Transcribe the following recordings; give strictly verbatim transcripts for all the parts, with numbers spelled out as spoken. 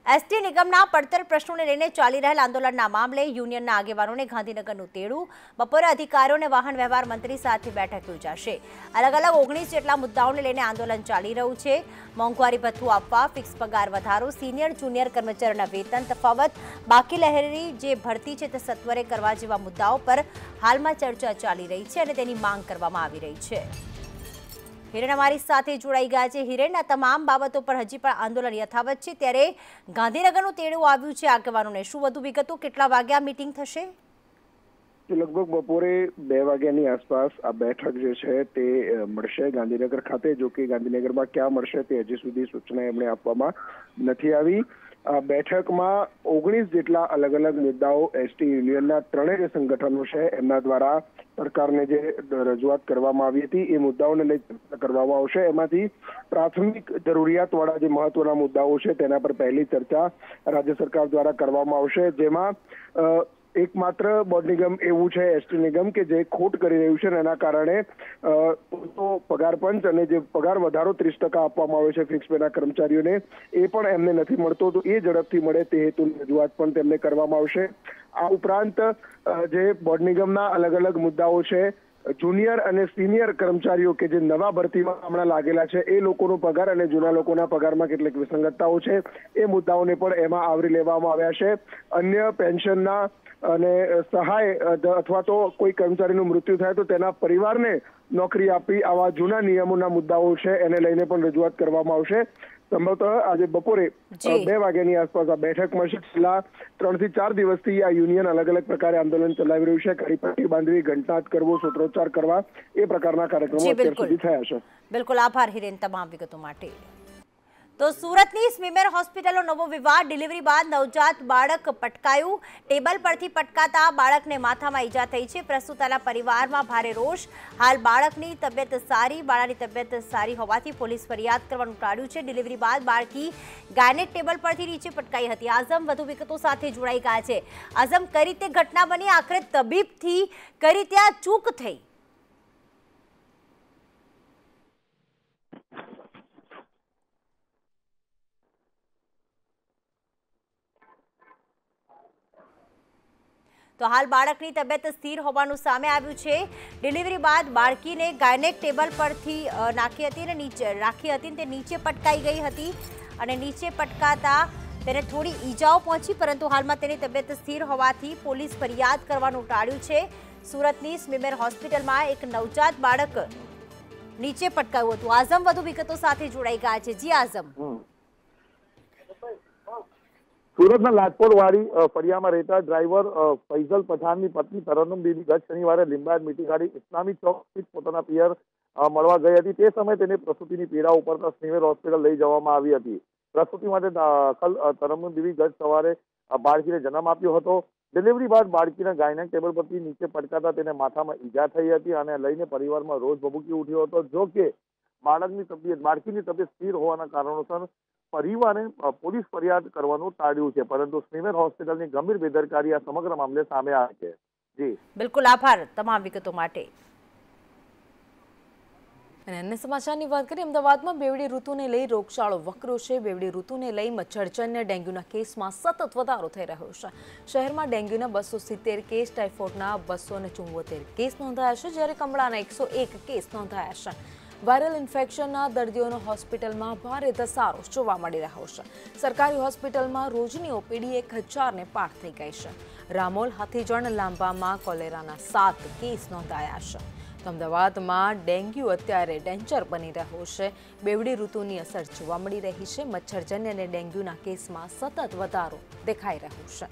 ST નિગમના પડતર પ્રશ્નોને લઈને ચાલી રહેલા આંદોલનના મામલે યુનિયનના આગેવાનોને ગાંધીનગરનું તેડું. બપોરે અધિકારીઓને વાહન વ્યવહાર મંત્રી સાથે બેઠક યોજાશે. અલગ અલગ ઓગણીસ જેટલા મુદ્દાઓને લઈને આંદોલન ચાલી રહ્યું છે. મોંઘવારી ભથ્થું આપવા, ફિક્સ પગાર વધારો, સિનિયર જુનિયર કર્મચારીઓના વેતન તફાવત, બાકી લહેરી જે ભરતી છે તે સત્વરે કરવા જેવા મુદ્દાઓ પર હાલમાં ચર્ચા ચાલી રહી છે અને તેની માંગ કરવામાં આવી રહી છે. હિરેન અમારી સાથે જોડાઈ ગયા છે. હિરેન, આ તમામ બાબતો પર હજી પણ આંદોલન યથાવત છે, ત્યારે ગાંધીનગરનું તેડું આવ્યું છે આગેવાનોને. શું વધુ વિગતો, કેટલા વાગ્યા મીટિંગ થશે? લગભગ બપોરે બે વાગ્યાની આસપાસ આ બેઠક જે છે તે મળશે ગાંધીનગર ખાતે. જો કે ગાંધીનગરમાં ક્યાં મળશે તે હજી સુધી સૂચના એમણે આપવામાં નથી આવી. આ બેઠકમાં ઓગણીસ જેટલા અલગ અલગ મુદ્દાઓ એસટી યુનિયનના ત્રણેય સંગઠનો છે એમના દ્વારા સરકારને જે રજૂઆત કરવામાં આવી હતી એ મુદ્દાઓને લઈ ચર્ચા કરવામાં આવશે. એમાંથી પ્રાથમિક જરૂરિયાતવાળા જે મહત્વના મુદ્દાઓ છે તેના પર પહેલી ચર્ચા રાજ્ય સરકાર દ્વારા કરવામાં આવશે, જેમાં એકમાત્ર બોર્ડ નિગમ એવું છે એસટી નિગમ કે જે ખોટ કરી રહ્યું છે અને એના કારણે તો પગાર પંચ અને જે પગાર વધારો ત્રીસ ટકા આપવામાં આવે છે ફિક્સ પેના કર્મચારીઓને એ પણ એમને નથી મળતો, તો એ ઝડપથી મળે તે હેતુની રજૂઆત પણ તેમને કરવામાં આવશે. આ ઉપરાંત જે બોર્ડ નિગમના અલગ અલગ મુદ્દાઓ છે, જુનિયર અને સિનિયર કર્મચારીઓ કે જે નવા ભરતીમાં હમણાં લાગેલા છે એ લોકોનો પગાર અને જૂના લોકોના પગારમાં કેટલીક વિસંગતતાઓ છે એ મુદ્દાઓને પણ એમાં આવરી લેવામાં આવ્યા છે. અન્ય પેન્શનના અને સહાય અથવા તો કોઈ કર્મચારીનું મૃત્યુ થાય તો તેના પરિવારને નોકરી આપી આવા જૂના નિયમોના મુદ્દાઓ છે એને લઈને પણ રજૂઆત કરવામાં આવશે. સંભવતઃ આજે બપોરે બે વાગ્યાની આસપાસ આ બેઠક મળશે. છેલ્લા ત્રણ થી ચાર દિવસથી આ યુનિયન અલગ અલગ પ્રકારે આંદોલન ચલાવી રહ્યું છે. કડીપટ્ટી બાંધવી, ઘંટનાદ કરવો, સૂત્રોચ્ચાર કરવા એ પ્રકારના કાર્યક્રમો અત્યાર સુધી થયા છે. બિલકુલ, આભાર હિરેન તમામ વિગતો માટે. તો સુરતની સ્મીમેર હોસ્પિટલનો નવો વિવાદ. ડિલિવરી બાદ નવજાત બાળક પટકાયું. ટેબલ પરથી પટકાતા બાળકને માથામાં ઈજા થઈ છે. પ્રસૂતાના પરિવારમાં ભારે રોષ. હાલ બાળકની તબિયત સારી બાળાની તબિયત સારી હોવાથી પોલીસ ફરિયાદ કરવાનું ટાળ્યું છે. ડિલિવરી બાદ બાળકી ગાયનેક ટેબલ પરથી નીચે પટકાઈ હતી. આઝમ વધુ વિગતો સાથે જોડાઈ ગયા છે. આઝમ, કઈ રીતે ઘટના બની? આખરે તબીબથી કઈ રીતે આ ચૂક થઈ? તો હાલ બાળકની તબિયત સ્થિર હોવાનું સામે આવ્યું છે. ડિલિવરી બાદ બાળકીને ગાયનેક ટેબલ પરથી નાખી હતી અને નીચે રાખી હતી, તે નીચે પટકાઈ ગઈ હતી અને નીચે પટકાતા તેને થોડી ઈજાઓ પહોંચી, પરંતુ હાલમાં તેની તબિયત સ્થિર હોવાથી પોલીસ ફરિયાદ કરવાનું ટાળ્યું છે. સુરતની સ્મીમેર હોસ્પિટલમાં એક નવજાત બાળક નીચે પટકાયું હતું. આઝમ વધુ વિગતો સાથે જોડાઈ ગયા છે. જી આઝમ. સુરતના લાજપોર વાડી ફળિયામાં રહેતા ડ્રાઈવર ફૈઝલ પઠાણની પત્ની તરન્નુમ બીબી ગત શનિવારે લીંબાયત મીઠી ગાડી ઇસ્લામી ચોક સ્થિત પોતાના પિયર મળવા ગઈ હતી. તે સમયે તેને પ્રસૂતિની પીડા ઉપરતા સ્મીમેર હોસ્પિટલ લઈ જવામાં આવી હતી. પ્રસૂતિ માટે દાખલ તરન્નુમ બીબી ગત સવારે બાળકીને જન્મ આપ્યો હતો. ડિલિવરી બાદ બાળકીના ગાયનેક ટેબલ પરથી નીચે પટકાતા તેને માથામાં ઈજા થઈ હતી અને લઈને પરિવારમાં રોષ ભભૂકી ઉઠ્યો હતો. જો કે બાળકની તબિયત બાળકીની તબિયત સ્થિર હોવાના કારણોસર પરિવારે પોલીસ ફરિયાદ કરવાનું ટાળ્યું છે, પરંતુ સ્મીમેર હોસ્પિટલની ગંભીર બેદરકારી આ સમગ્ર મામલે સામે આવી છે. જી બિલકુલ, આભાર તમામ વિગતો માટે. અને અન્ય સમાચારની વાત કરીએ, અમદાવાદમાં બેવડી ઋતુને લઈ રોગચાળો વકરો છે. બેવડી ઋતુને લઈ મચ્છરજન્ય ડેન્ગ્યુના કેસમાં સતત વધારો થઈ રહ્યો છે. શહેરમાં ડેન્ગ્યુના બસો સિત્તેર કેસ, ટાઇફોઇડના બસો ને ચુંવોતેર કેસ નોંધાયા છે, જ્યારે કમળાના એકસો એક કેસ નોંધાયા છે. વાયરલ ઇન્ફેક્શનના દર્દીઓનો હોસ્પિટલમાં ભારે ધસારો જોવા મળી રહ્યો છે. સરકારી હોસ્પિટલમાં રોજની ઓપીડી એક હજારને પાર થઈ ગઈ છે. રામોલ, હાથીજણ, લાંબામાં કોલેરાના સાત કેસ નોંધાયા છે. તો અમદાવાદમાં ડેન્ગ્યુ અત્યારે ડેન્જર બની રહ્યો છે. બેવડી ઋતુની અસર જોવા મળી રહી છે. મચ્છરજન્ય અને ડેન્ગ્યુના કેસમાં સતત વધારો દેખાઈ રહ્યો છે.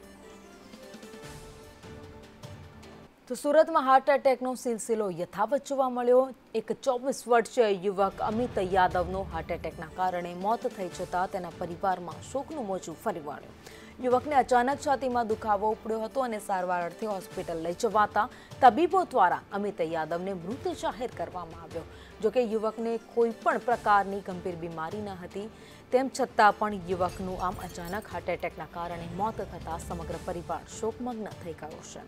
તો સુરતમાં હાર્ટ એટેકનો સિલસિલો યથાવત જોવા મળ્યો. એક ચોવીસ વર્ષીય યુવક અમિત યાદવનો હાર્ટ એટેકના કારણે મોત થઈ જતા તેના પરિવારમાં શોકનું મોજું ફરી વળ્યું. યુવકને અચાનક છાતીમાં દુખાવો ઉપડ્યો હતો અને સારવાર અર્થે હોસ્પિટલ લઈ જવાતા તબીબો દ્વારા અમિત યાદવને મૃત જાહેર કરવામાં આવ્યો. જોકે યુવકને કોઈ પણ પ્રકારની ગંભીર બીમારી ન હતી, તેમ છતાં પણ યુવકનું આમ અચાનક હાર્ટ એટેકના કારણે મોત થતાં સમગ્ર પરિવાર શોકમગ્ન થઈ ગયો છે.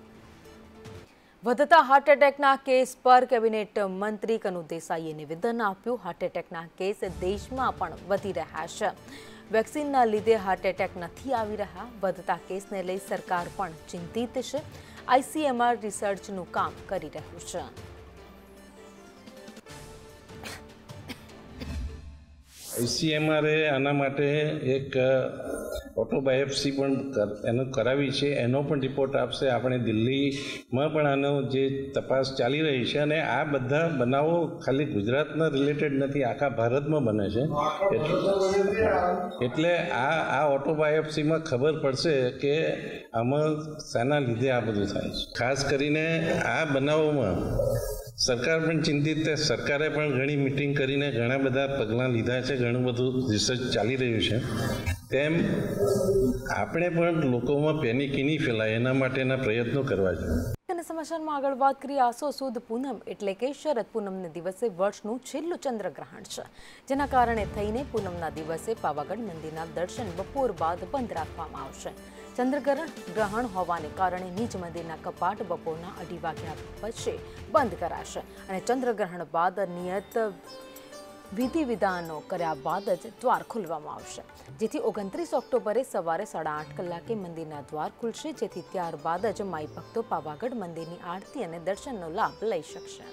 વધતા હાર્ટ એટેકના કેસ પર કેબિનેટ મંત્રી કનુ દેસાઈએ નિવેદન આપ્યું. હાર્ટ એટેકના કેસ દેશમાં પણ વધી રહ્યા છે. વેક્સિનના લીધે હાર્ટ એટેક નથી આવી રહ્યા. વધતા કેસને લઈ સરકાર પણ ચિંતિત છે. આઈસીએમઆર રિસર્ચનું કામ કરી રહ્યું છે. આઈસીએમઆરે આના માટે એક ઓટોબાયોપ્સી પણ એનો કરાવી છે, એનો પણ રિપોર્ટ આપશે. આપણે દિલ્હીમાં પણ આનો જે તપાસ ચાલી રહી છે અને આ બધા બનાવો ખાલી ગુજરાતના રિલેટેડ નથી, આખા ભારતમાં બને છે. એટલે આ આ ઓટોબાયોપ્સીમાં ખબર પડશે કે આમાં શાના લીધે આ બધું થાય છે. ખાસ કરીને આ બનાવોમાં સરકાર પણ ચિંતિત છે. સરકારે પણ ઘણી મિટિંગ કરીને ઘણા બધા પગલાં લીધા છે, ઘણું બધું રિસર્ચ ચાલી રહ્યું છે. તેમ આપણે પણ લોકોમાં પેનિક નહીં ફેલાય એના માટેના પ્રયત્નો કરવા જોઈએ. અને સમાચારમાં આગળ વાત કરીએ. આસો સુદ પૂનમ એટલે કે શરદ પૂનમને દિવસે વર્ષનું છેલ્લું ચંદ્રગ્રહણ છે, જેના કારણે થઈને પૂનમના દિવસે પાવાગઢ મંદિરના દર્શન બપોર બાદ બંધ રાખવામાં આવશે. ચંદ્રગ્રહણ ગ્રહણ હોવાને કારણે નિજ મંદિરના કપાટ બપોરના અઢી વાગ્યા પછી બંધ કરાશે અને ચંદ્રગ્રહણ બાદ નિયત વિધિ વિધાનો કર્યા બાદ જ દ્વાર ખોલવામાં આવશે, જેથી ઓગણત્રીસ ઓક્ટોબરે સવારે સાડા આઠ કલાકે મંદિરના દ્વાર ખુલશે, જેથી ત્યારબાદ જ માઈ ભક્તો પાવાગઢ મંદિરની આરતી અને દર્શનનો લાભ લઈ શકશે.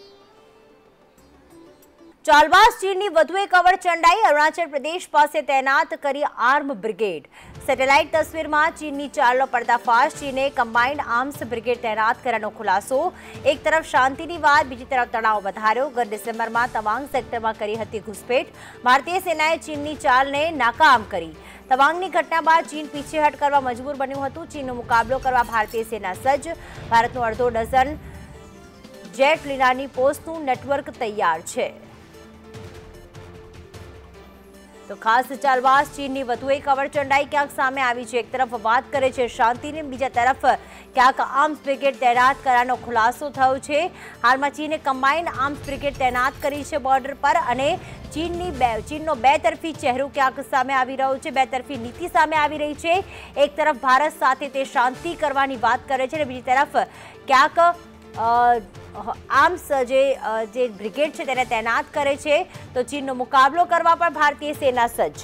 ચાલબાઝ ચીનની વધુ એક અવરચંડાઈ. અરુણાચલ પ્રદેશ પાસે તૈનાત કરી આર્મ બ્રિગેડ. સેટેલાઇટ તસવીરમાં ચીનની ચાલનો પર્દાફાશ. ચીને કમ્બાઇન્ડ આર્મ્સ બ્રિગેડ તૈનાત કર્યાનો ખુલાસો. એક તરફ શાંતિની વાત, બીજી તરફ તણાવ વધાર્યો. ગત ડિસેમ્બરમાં તવાંગ સેક્ટરમાં કરી હતી ઘૂસપેઠ. ભારતીય સેનાએ ચીનની ચાલને નાકામ કરી. તવાંગની ઘટના બાદ ચીન પીછેહટ કરવા મજબૂર બન્યું હતું. ચીનનો મુકાબલો કરવા ભારતીય સેના સજ્જ. ભારતનું અડધો ડઝન જેટ લીનાની પોસ્ટનું નેટવર્ક તૈયાર છે. તો ખાસ ચાલબાઝ ચીનની વધુ એક અવરચંડાઈ ક્યાંક સામે આવી છે. એક તરફ વાત કરે છે શાંતિની, બીજા તરફ ક્યાંક આર્મ્સ બ્રિગેડ તૈનાત કરવાનો ખુલાસો થયો છે. હાલમાં ચીને કમ્બાઇન્ડ આર્મ્સ બ્રિગેડ તૈનાત કરી છે બોર્ડર પર અને ચીનની બે ચીનનો બે તરફી ચહેરો ક્યાંક સામે આવી રહ્યો છે, બે તરફી નીતિ સામે આવી રહી છે. એક તરફ ભારત સાથે તે શાંતિ કરવાની વાત કરે છે અને બીજી તરફ ક્યાંક આર્મ્સ જે જે બ્રિગેડ છે તેને તૈનાત કરે છે. તો ચીનનો મુકાબલો કરવા પર ભારતીય સેના સજ્જ.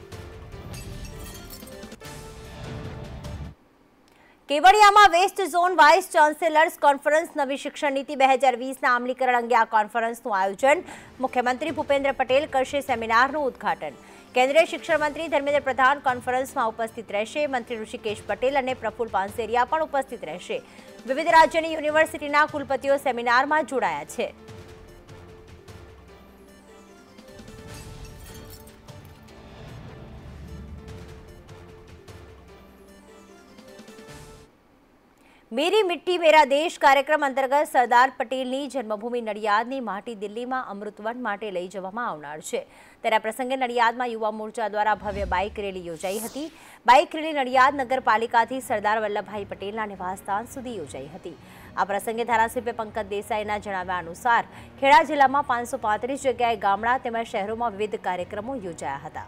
કેવડિયામાં west zone vice chancellors conference. નવી શિક્ષણ નીતિ બે હજાર વીસના અમલીકરણ અંગે આ કોન્ફરન્સનું આયોજન. મુખ્યમંત્રી ભૂપેન્દ્ર પટેલ કરશે સેમિનારનું ઉદ્ઘાટન. કેન્દ્રીય શિક્ષણ મંત્રી ધર્મેન્દ્ર પ્રધાન કોન્ફરન્સમાં ઉપસ્થિત રહેશે. મંત્રી ઋષિકેશ પટેલ અને પ્રફુલ પાનસેરિયા પણ ઉપસ્થિત રહેશે. વિવિધ રાજ્યની યુનિવર્સિટીના કુલપતિઓ સેમિનારમાં જોડાયા છે. મેરી મિટ્ટી મેરા દેશ કાર્યક્રમ અંતર્ગત સરદાર પટેલની જન્મભૂમિ નડિયાદની માટી દિલ્હીમાં અમૃતવન માટે લઈ જવામાં આવનાર છે. ત્યારે આ પ્રસંગે નડિયાદમાં યુવા મોરચા દ્વારા ભવ્ય બાઇક રેલી યોજાઈ હતી. બાઇક રેલી નડિયાદ નગરપાલિકાથી સરદાર વલ્લભભાઈ પટેલના નિવાસસ્થાન સુધી યોજાઈ હતી. આ પ્રસંગે ધારાસભ્ય પંકજ દેસાઈના જણાવ્યા અનુસાર ખેડા જિલ્લામાં પાંચસો પાંત્રીસ જગ્યાએ ગામડા તેમજ શહેરોમાં વિવિધ કાર્યક્રમો યોજાયા હતા.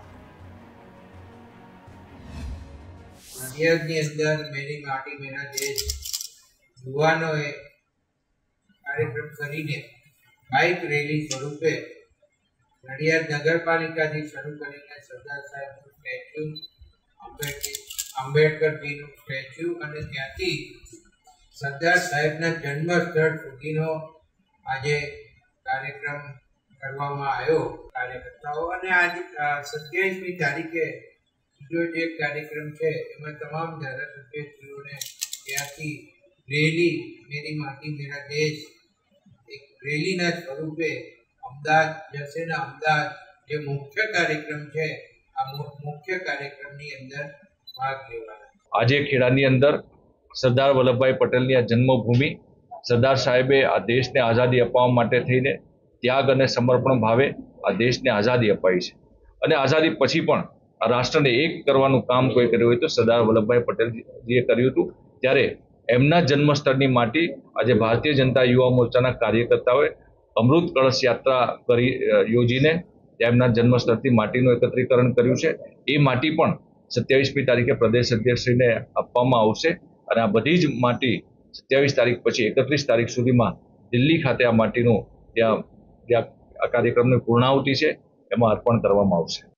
નડિયાદની અંદર મેરી માટી મેરા દેશ યુવાનોએ કાર્યક્રમ કરીને બાઇક રેલી સ્વરૂપે નડિયાદ નગરપાલિકાથી શરૂ કરીને સરદાર સાહેબનું સ્ટેચ્યુ, આંબેડકર આંબેડકરજીનું સ્ટેચ્યુ અને ત્યાંથી સરદાર સાહેબના જન્મ સ્થળ સુધીનો આજે કાર્યક્રમ કરવામાં આવ્યો કાર્યકર્તાઓ. અને આજે સત્યાવીસમી તારીખે બીજો જે કાર્યક્રમ છે એમાં તમામ ધારાસભ્યશ્રીઓને ત્યાંથી રેલી મેરી માટી મેરા દેશ એક રેલીના સ્વરૂપે અમદાવાદ જશે ને અમદાવાદ જે મુખ્ય કાર્યક્રમ છે આ મુખ્ય કાર્યક્રમની અંદર ભાગ લેવાના. આજે ખેડાની અંદર સરદાર વલ્લભભાઈ પટેલની આ જન્મભૂમિ, સરદાર સાહેબે આ દેશને આઝાદી અપાવવા માટે થઈને ત્યાગ અને સમર્પણ ભાવે આ દેશને આઝાદી અપાવી છે. અને આઝાદી પછી પણ આ રાષ્ટ્રને એક કરવાનું કામ કોઈ કર્યું હોય તો સરદાર વલ્લભભાઈ પટેલજીએ કર્યું હતું. ત્યારે એમના જન્મસ્થળની માટી આજે ભારતીય જનતા યુવા મોરચાના કાર્યકર્તાઓએ અમૃત કળશ યાત્રા કરી યોજીને એમના જન્મસ્થળથી માટીનું એકત્રીકરણ કર્યું છે. એ માટી પણ સત્યાવીસમી તારીખે પ્રદેશ અધ્યક્ષશ્રીને આપવામાં આવશે અને આ બધી જ માટી સત્યાવીસ તારીખ પછી એકત્રીસ તારીખ સુધીમાં દિલ્હી ખાતે આ માટીનું ત્યાં જ્યાં આ કાર્યક્રમની પૂર્ણાહુતિ છે એમાં અર્પણ કરવામાં આવશે.